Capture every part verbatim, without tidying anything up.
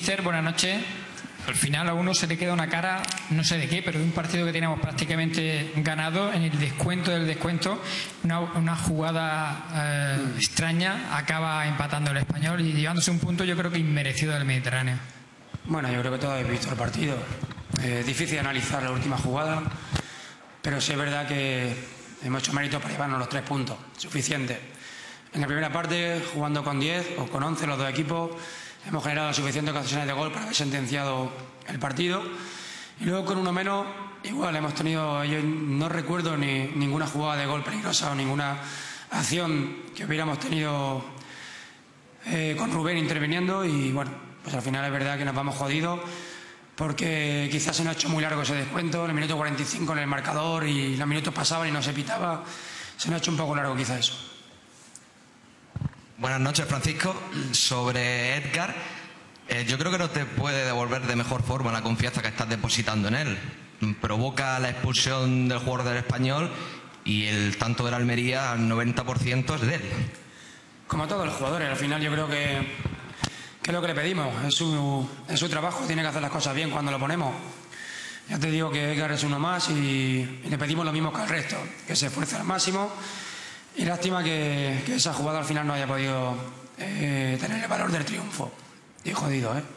Míster, buenas noches. Al final a uno se le queda una cara, no sé de qué, pero de un partido que teníamos prácticamente ganado, en el descuento del descuento, una, una jugada eh, extraña, acaba empatando el Español y llevándose un punto yo creo que inmerecido del Mediterráneo. Bueno, yo creo que todos habéis visto el partido. Es eh, difícil analizar la última jugada, pero sí es verdad que hemos hecho méritos para llevarnos los tres puntos, suficiente. En la primera parte, jugando con diez o con once los dos equipos, hemos generado suficientes ocasiones de gol para haber sentenciado el partido. Y luego con uno menos, igual hemos tenido, yo no recuerdo ni ninguna jugada de gol peligrosa o ninguna acción que hubiéramos tenido eh, con Rubén interviniendo. Y bueno, pues al final es verdad que nos vamos jodidos porque quizás se nos ha hecho muy largo ese descuento. En el minuto cuarenta y cinco en el marcador y los minutos pasaban y no se pitaba. Se nos ha hecho un poco largo quizás eso. Buenas noches, Francisco. Sobre Edgar, eh, yo creo que no te puede devolver de mejor forma la confianza que estás depositando en él. Provoca la expulsión del jugador del Español y el tanto de la Almería al noventa por ciento es de él. Como todos los jugadores, al final yo creo que, que es lo que le pedimos. Es su, es su trabajo, tiene que hacer las cosas bien cuando lo ponemos. Ya te digo que Edgar es uno más y, y le pedimos lo mismo que al resto, que se esfuerce al máximo. Y lástima que, que esa jugada al final no haya podido eh, tener el valor del triunfo. Y jodido, ¿eh?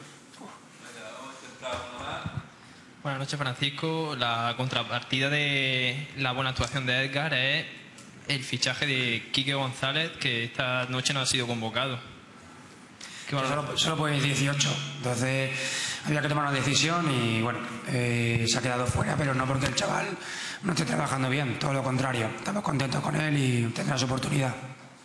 Buenas noches, Francisco. La contrapartida de la buena actuación de Edgar es el fichaje de Quique González, que esta noche no ha sido convocado. Solo, solo puede ir dieciocho. Entonces había que tomar una decisión y bueno, eh, se ha quedado fuera, pero no porque el chaval no esté trabajando bien, todo lo contrario. Estamos contentos con él y tendrá su oportunidad.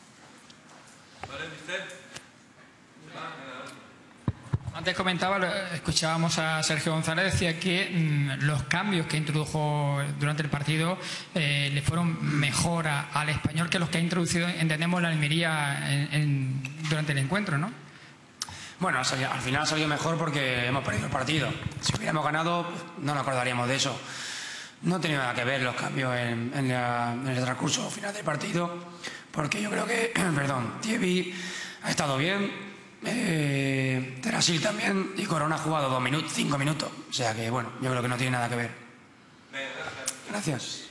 Antes comentaba, escuchábamos a Sergio González, decía que mmm, los cambios que introdujo durante el partido eh, le fueron mejor a, al Español que los que ha introducido, entendemos, la Almería en, en, durante el encuentro, ¿no? Bueno, al final ha salido mejor porque hemos perdido el partido. Si hubiéramos ganado, no nos acordaríamos de eso. No ha tenido nada que ver los cambios en, en, la, en el transcurso final del partido, porque yo creo que, perdón, Thierry ha estado bien, eh, Terasil también, y Corona ha jugado dos minutos, cinco minutos. O sea que, bueno, yo creo que no tiene nada que ver. Gracias.